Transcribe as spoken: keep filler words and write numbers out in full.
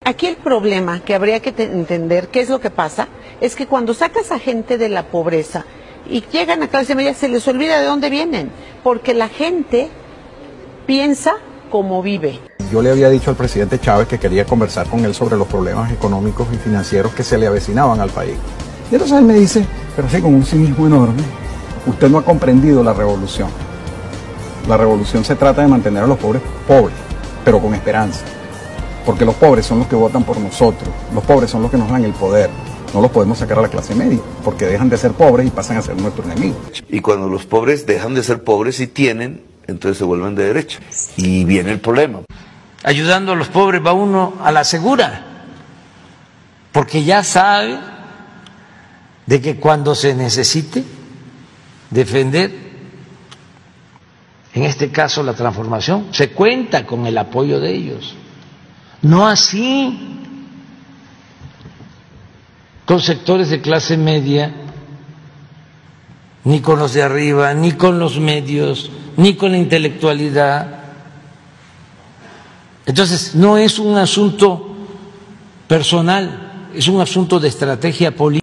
Aquí el problema que habría que entender, qué es lo que pasa, es que cuando sacas a gente de la pobreza y llegan a clase media se les olvida de dónde vienen, porque la gente piensa como vive. Yo le había dicho al presidente Chávez que quería conversar con él sobre los problemas económicos y financieros que se le avecinaban al país. Y entonces él me dice, pero así con un cinismo enorme, usted no ha comprendido la revolución. La revolución se trata de mantener a los pobres pobres, pero con esperanza. Porque los pobres son los que votan por nosotros, los pobres son los que nos dan el poder. No los podemos sacar a la clase media, porque dejan de ser pobres y pasan a ser nuestro enemigo. Y cuando los pobres dejan de ser pobres y tienen, entonces se vuelven de derecha. Y viene el problema. Ayudando a los pobres va uno a la segura, porque ya sabe de que cuando se necesite defender, en este caso la transformación, se cuenta con el apoyo de ellos. No así con sectores de clase media, ni con los de arriba, ni con los medios, ni con la intelectualidad. Entonces, no es un asunto personal, es un asunto de estrategia política.